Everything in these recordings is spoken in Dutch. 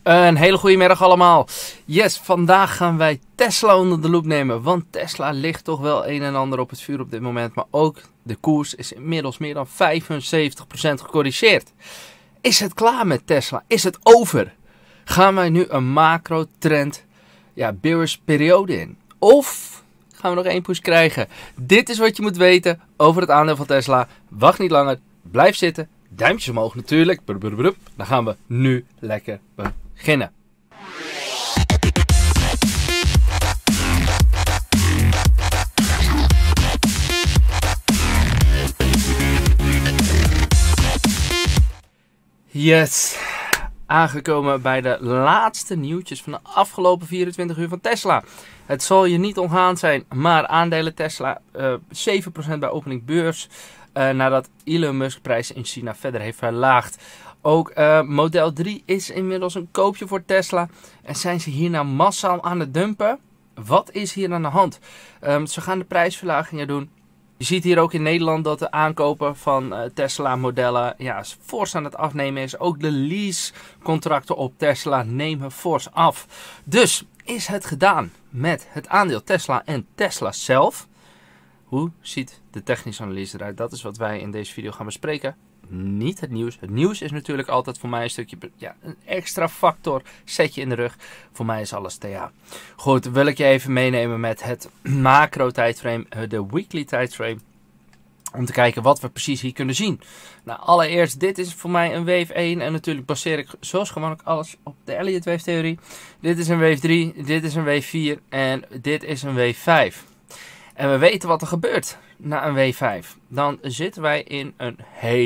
Een hele goede middag allemaal. Yes, vandaag gaan wij Tesla onder de loep nemen. Want Tesla ligt toch wel een en ander op het vuur op dit moment. Maar ook de koers is inmiddels meer dan 75% gecorrigeerd. Is het klaar met Tesla? Is het over? Gaan wij nu een macro-trend, bearish periode in? Of gaan we nog één push krijgen? Dit is wat je moet weten over het aandeel van Tesla. Wacht niet langer, blijf zitten. Duimpjes omhoog natuurlijk. Dan gaan we nu lekker beginnen. Yes, aangekomen bij de laatste nieuwtjes van de afgelopen 24 uur van Tesla. Het zal je niet ontgaan zijn, maar aandelen Tesla 7% bij opening beurs. Nadat Elon Musk prijzen in China verder heeft verlaagd. Ook Model 3 is inmiddels een koopje voor Tesla. En zijn ze hierna massaal aan het dumpen? Wat is hier aan de hand? Ze gaan de prijsverlagingen doen. Je ziet hier ook in Nederland dat de aankopen van Tesla modellen fors aan het afnemen is. Ook de leasecontracten op Tesla nemen fors af. Dus is het gedaan met het aandeel Tesla en Tesla zelf? Hoe ziet de technische analyse eruit? Dat is wat wij in deze video gaan bespreken. Niet het nieuws. Het nieuws is natuurlijk altijd voor mij een stukje, een extra factor. Zet je in de rug. Voor mij is alles TA. Goed, wil ik je even meenemen met het macro tijdframe, de weekly tijdframe. Om te kijken wat we precies hier kunnen zien. Nou, allereerst, dit is voor mij een wave 1. En natuurlijk baseer ik zoals gewoonlijk alles op de Elliott wave theorie. Dit is een wave 3, dit is een wave 4 en dit is een wave 5. En we weten wat er gebeurt na een wave 5. Dan zitten wij in een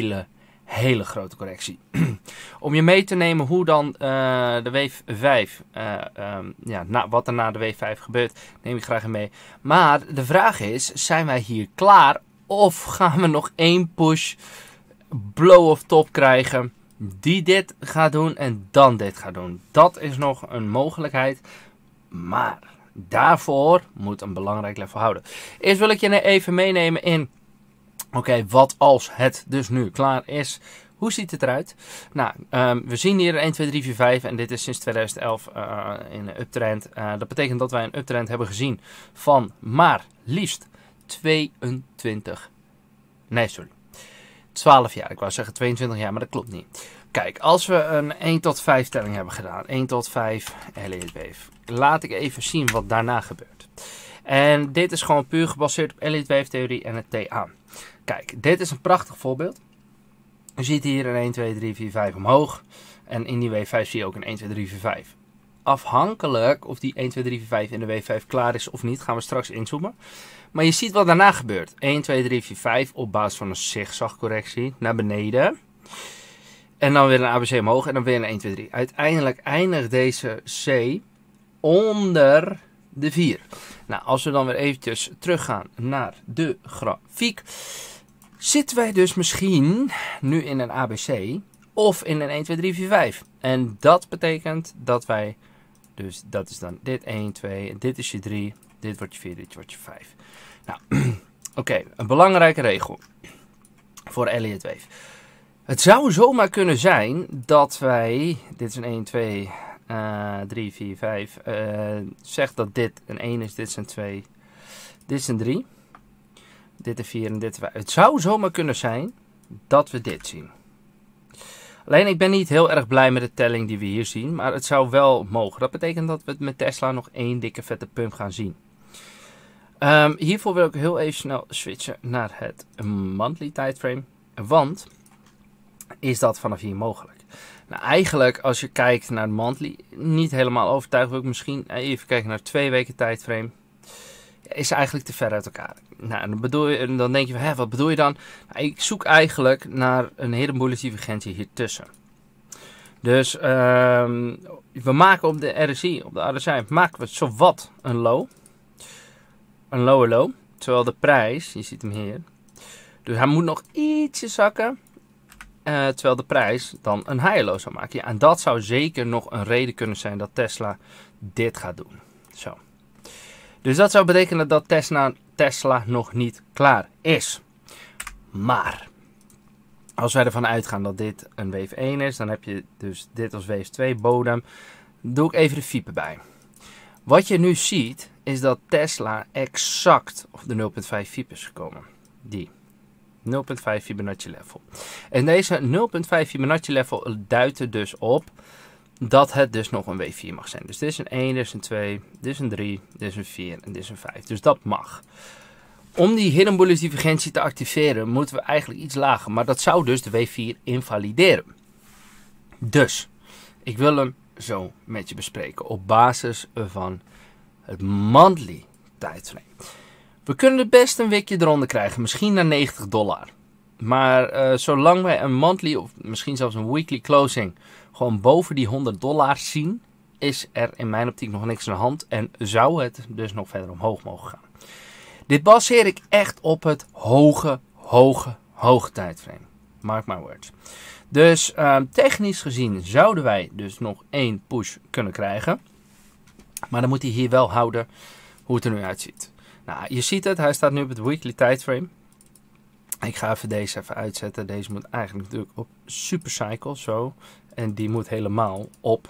hele grote correctie. Om je mee te nemen hoe dan de wave 5, wat er na de wave 5 gebeurt, neem ik graag mee. Maar de vraag is, zijn wij hier klaar? Of gaan we nog één push blow of top krijgen die dit gaat doen en dan dit gaat doen? Dat is nog een mogelijkheid, maar daarvoor moet een belangrijk level houden. Eerst wil ik je even meenemen in, wat als het dus nu klaar is? Hoe ziet het eruit? Nou, we zien hier 1, 2, 3, 4, 5 en dit is sinds 2011 in een uptrend. Dat betekent dat wij een uptrend hebben gezien van maar liefst 12 jaar. Ik wou zeggen 22 jaar, maar dat klopt niet. Kijk, als we een 1 tot 5 telling hebben gedaan, 1 tot 5 Elliott wave. Laat ik even zien wat daarna gebeurt. En dit is gewoon puur gebaseerd op Elliott wave theorie en het TA. Kijk, dit is een prachtig voorbeeld. Je ziet hier een 1, 2, 3, 4, 5 omhoog. En in die wave 5 zie je ook een 1, 2, 3, 4, 5. Afhankelijk of die 1, 2, 3, 4, 5 in de wave 5 klaar is of niet, gaan we straks inzoomen. Maar je ziet wat daarna gebeurt. 1, 2, 3, 4, 5 op basis van een zigzagcorrectie naar beneden. En dan weer een ABC omhoog en dan weer een 1, 2, 3. Uiteindelijk eindigt deze C onder de 4. Nou, als we dan weer eventjes teruggaan naar de grafiek. Zitten wij dus misschien nu in een ABC of in een 1, 2, 3, 4, 5. En dat betekent dat wij, dus dat is dan dit 1, 2, dit is je 3, dit wordt je 4, dit wordt je 5. Nou, een belangrijke regel voor Elliott wave. Het zou zomaar kunnen zijn dat wij, dit is een 1, 2, 3, 4, 5, zegt dat dit een 1 is, dit is een 2, dit is een 3, dit een 4 en dit een 5. Het zou zomaar kunnen zijn dat we dit zien. Alleen ik ben niet heel erg blij met de telling die we hier zien, maar het zou wel mogen. Dat betekent dat we het met Tesla nog één dikke vette pump gaan zien. Hiervoor wil ik heel even snel switchen naar het monthly timeframe, want is dat vanaf hier mogelijk? Nou, eigenlijk als je kijkt naar de monthly, niet helemaal overtuigd, wil ik misschien even kijken naar 2 weken tijdframe. Is eigenlijk te ver uit elkaar. Nou, dan denk je van, wat bedoel je dan? Nou, ik zoek eigenlijk naar een hidden bullish divergentie hier tussen. Dus we maken op de RSI, op de RSI, maken we zowat een low. Een lower low. Terwijl de prijs, je ziet hem hier. Dus hij moet nog ietsje zakken. Terwijl de prijs dan een higher low zou maken. Ja, en dat zou zeker nog een reden kunnen zijn dat Tesla dit gaat doen. Zo. Dus dat zou betekenen dat Tesla nog niet klaar is. Maar Als wij ervan uitgaan dat dit een wave 1 is, dan heb je dus dit als wave 2 bodem. Doe ik even de fiepen bij. Wat je nu ziet, is dat Tesla exact op de 0.5 fiep is gekomen. Die 0.5 Fibonacci level. En deze 0.5 Fibonacci level duidt er dus op dat het dus nog een W4 mag zijn. Dus dit is een 1, dit is een 2, dit is een 3, dit is een 4 en dit is een 5. Dus dat mag. Om die hidden bullish divergentie te activeren moeten we eigenlijk iets lager. Maar dat zou dus de W4 invalideren. Dus, ik wil hem zo met je bespreken op basis van het monthly tijdframe. We kunnen het best een wikje eronder krijgen, misschien naar $90. Maar zolang wij een monthly of misschien zelfs een weekly closing gewoon boven die $100 zien, is er in mijn optiek nog niks aan de hand en zou het dus nog verder omhoog mogen gaan. Dit baseer ik echt op het hoge tijdframe. Mark my words. Dus technisch gezien zouden wij dus nog 1 push kunnen krijgen. Maar dan moet hij hier wel houden hoe het er nu uitziet. Nou, je ziet het, hij staat nu op het weekly tijdframe. Ik ga even deze even uitzetten. Deze moet eigenlijk natuurlijk op supercycle, zo. En die moet helemaal op,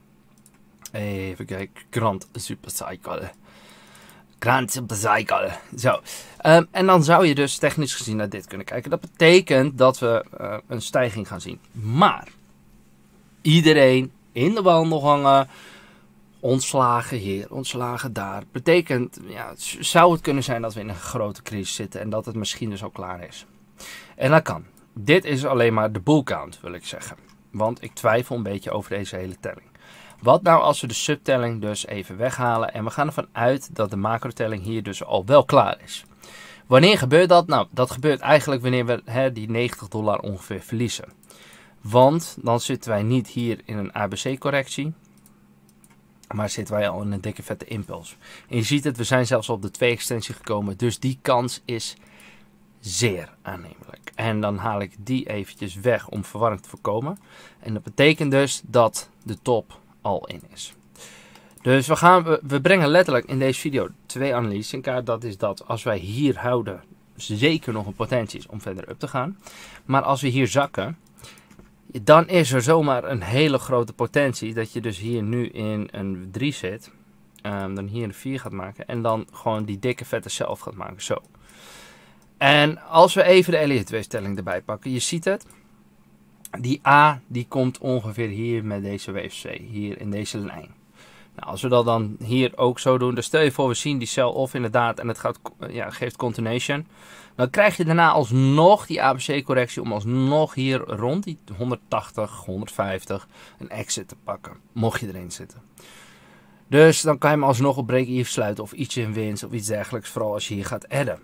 even kijken, Grand Supercycle. Grand Supercycle. Zo. En dan zou je dus technisch gezien naar dit kunnen kijken. Dat betekent dat we een stijging gaan zien. Maar iedereen in de wandelgangen, ontslagen hier, ontslagen daar. Betekent, ja, zou het kunnen zijn dat we in een grote crisis zitten en dat het misschien dus al klaar is. En dat kan. Dit is alleen maar de bull count, wil ik zeggen. Want ik twijfel een beetje over deze hele telling. Wat nou als we de subtelling dus even weghalen en we gaan ervan uit dat de macrotelling hier dus al wel klaar is. Wanneer gebeurt dat? Nou, dat gebeurt eigenlijk wanneer we die $90 ongeveer verliezen. Want dan zitten wij niet hier in een ABC-correctie. Maar zitten wij al in een dikke vette impuls. En je ziet het, we zijn zelfs op de 2-extensie gekomen. Dus die kans is zeer aannemelijk. En dan haal ik die eventjes weg om verwarring te voorkomen. En dat betekent dus dat de top al in is. Dus we brengen letterlijk in deze video 2 analyses in kaart. Dat is dat als wij hier houden, zeker nog een potentie is om verder up te gaan. Maar als we hier zakken, dan is er zomaar een hele grote potentie dat je dus hier nu in een 3 zit. Dan hier een 4 gaat maken. En dan gewoon die dikke vette zelf gaat maken. Zo. En als we even de Elliott-weefstelling erbij pakken. Je ziet het. Die A die komt ongeveer hier met deze wave C. Hier in deze lijn. Nou, als we dat dan hier ook zo doen. Dan stel je voor we zien die sell-off inderdaad. En het gaat, geeft continuation. Dan krijg je daarna alsnog die ABC-correctie om alsnog hier rond die 180, 150 een exit te pakken. Mocht je erin zitten. Dus dan kan je hem alsnog op break-even sluiten of ietsje in winst of iets dergelijks. Vooral als je hier gaat adden.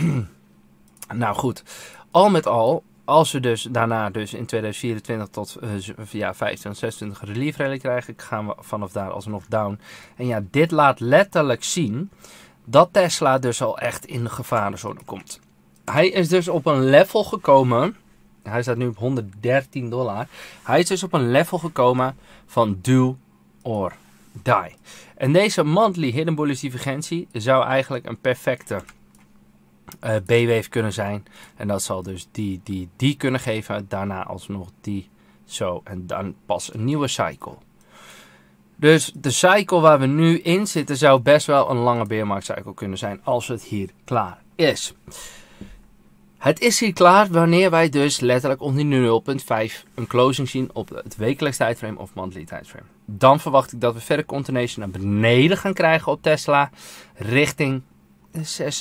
Nou goed, al met al, als we dus daarna dus in 2024 tot 25, 26 relief rally krijgen, gaan we vanaf daar alsnog down. En ja, dit laat letterlijk zien dat Tesla dus al echt in de gevarenzone komt. Hij is dus op een level gekomen, hij staat nu op $113. Hij is dus op een level gekomen van do or die. En deze monthly hidden bullish divergentie zou eigenlijk een perfecte B-wave kunnen zijn. En dat zal dus die kunnen geven. Daarna alsnog die zo. En dan pas een nieuwe cycle. Dus de cycle waar we nu in zitten zou best wel een lange beermarktcycle kunnen zijn. Als het hier klaar is. Het is hier klaar wanneer wij dus letterlijk onder die 0.5 een closing zien op het wekelijks tijdframe of monthly tijdframe. Dan verwacht ik dat we verder continuation naar beneden gaan krijgen op Tesla. Richting $26.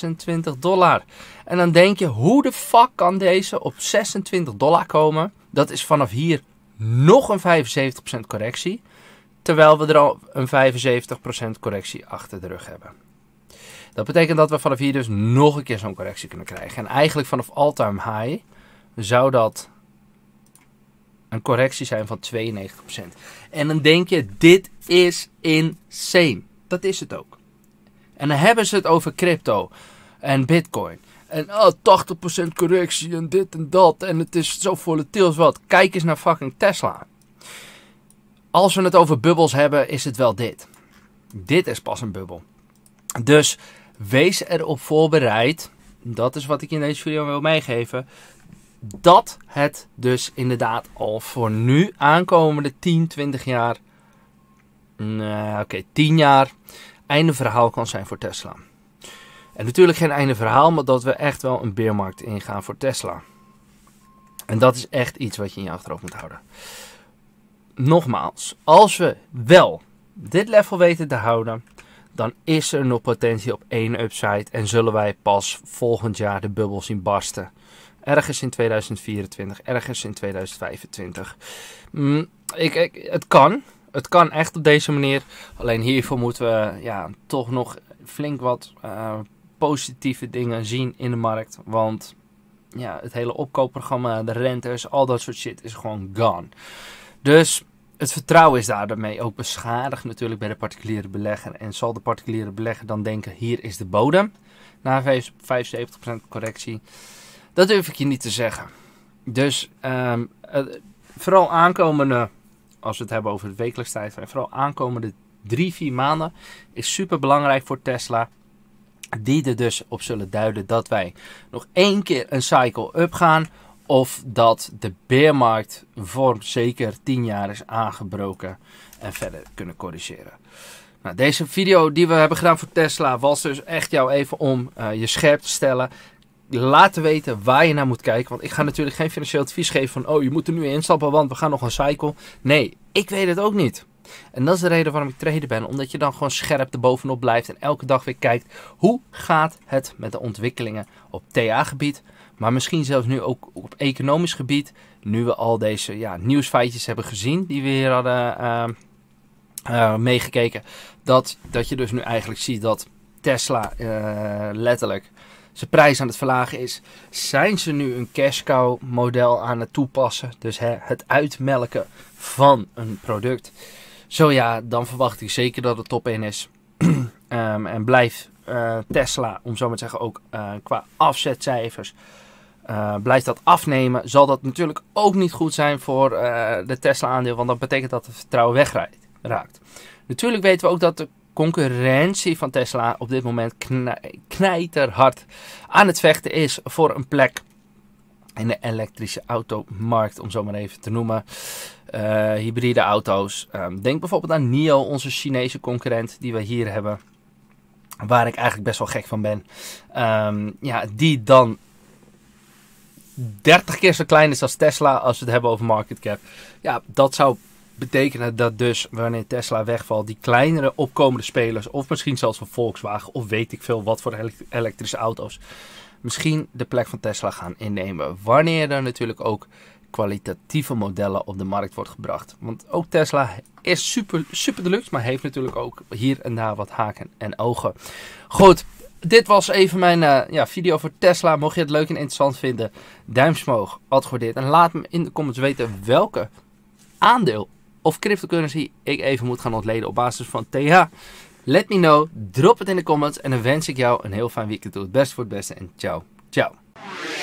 En dan denk je, hoe de fuck kan deze op $26 komen? Dat is vanaf hier nog een 75% correctie. Terwijl we er al een 75% correctie achter de rug hebben. Dat betekent dat we vanaf hier dus nog een keer zo'n correctie kunnen krijgen. En eigenlijk vanaf all-time high zou dat een correctie zijn van 92%. En dan denk je, dit is insane. Dat is het ook. En dan hebben ze het over crypto en bitcoin. En 80% correctie en dit en dat. En het is zo volatiel als wat. Kijk eens naar fucking Tesla. Als we het over bubbels hebben, is het wel dit. Dit is pas een bubbel. Dus wees erop voorbereid. Dat is wat ik in deze video wil meegeven. dat het dus inderdaad al voor nu aankomende 10, 20 jaar, 10 jaar, einde verhaal kan zijn voor Tesla. En natuurlijk geen einde verhaal, maar dat we echt wel een beermarkt ingaan voor Tesla. En dat is echt iets wat je in je achterhoofd moet houden. Nogmaals, als we wel dit level weten te houden, dan is er nog potentie op één upside en zullen wij pas volgend jaar de bubbel zien barsten. Ergens in 2024, ergens in 2025. Het kan. Het kan echt op deze manier. Alleen hiervoor moeten we toch nog flink wat positieve dingen zien in de markt. Want het hele opkoopprogramma, de rentes, al dat soort shit is gewoon gone. Dus het vertrouwen is daarmee ook beschadigd natuurlijk bij de particuliere belegger. En zal de particuliere belegger dan denken, hier is de bodem. Na 75% correctie. Dat durf ik je niet te zeggen. Dus vooral aankomende, als we het hebben over het wekelijks tijdlijn, vooral aankomende 3-4 maanden is super belangrijk voor Tesla. Die er dus op zullen duiden dat wij nog 1 keer een cycle up gaan. Of dat de beermarkt voor zeker 10 jaar is aangebroken en verder kunnen corrigeren. Nou, deze video die we hebben gedaan voor Tesla was dus echt jou even om je scherp te stellen. Laten weten waar je naar moet kijken. Want ik ga natuurlijk geen financieel advies geven van je moet er nu instappen, want we gaan nog een cycle. Nee, ik weet het ook niet. En dat is de reden waarom ik trader ben. Omdat je dan gewoon scherp erbovenop blijft en elke dag weer kijkt hoe gaat het met de ontwikkelingen op TA-gebied. Maar misschien zelfs nu ook op economisch gebied. Nu we al deze nieuwsfeitjes hebben gezien die we hier hadden meegekeken. Dat je dus nu eigenlijk ziet dat Tesla letterlijk zijn prijs aan het verlagen is. Zijn ze nu een cash cow model aan het toepassen? Dus het uitmelken van een product. Zo ja, dan verwacht ik zeker dat het top 1 is. En blijft Tesla, om zo maar te zeggen, ook qua afzetcijfers. Blijft dat afnemen, zal dat natuurlijk ook niet goed zijn voor de Tesla aandeel. Want dat betekent dat het vertrouwen wegraakt. Natuurlijk weten we ook dat de concurrentie van Tesla op dit moment knijterhard aan het vechten is voor een plek in de elektrische automarkt, om zo maar even te noemen. Hybride auto's. Denk bijvoorbeeld aan NIO, onze Chinese concurrent die we hier hebben. Waar ik eigenlijk best wel gek van ben. Die dan 30 keer zo klein is als Tesla als we het hebben over market cap. Ja, dat zou betekenen dat dus wanneer Tesla wegvalt, die kleinere opkomende spelers, of misschien zelfs van Volkswagen, of weet ik veel wat voor elektrische auto's, misschien de plek van Tesla gaan innemen. Wanneer er natuurlijk ook kwalitatieve modellen op de markt wordt gebracht. Want ook Tesla is super deluxe, maar heeft natuurlijk ook hier en daar wat haken en ogen. Goed, dit was even mijn video voor Tesla. Mocht je het leuk en interessant vinden, duimpje omhoog, adverteer. En laat me in de comments weten welke aandeel of cryptocurrency ik even moet gaan ontleden op basis van TH. Let me know, drop het in de comments en dan wens ik jou een heel fijn weekend toe. Het beste voor het beste en ciao.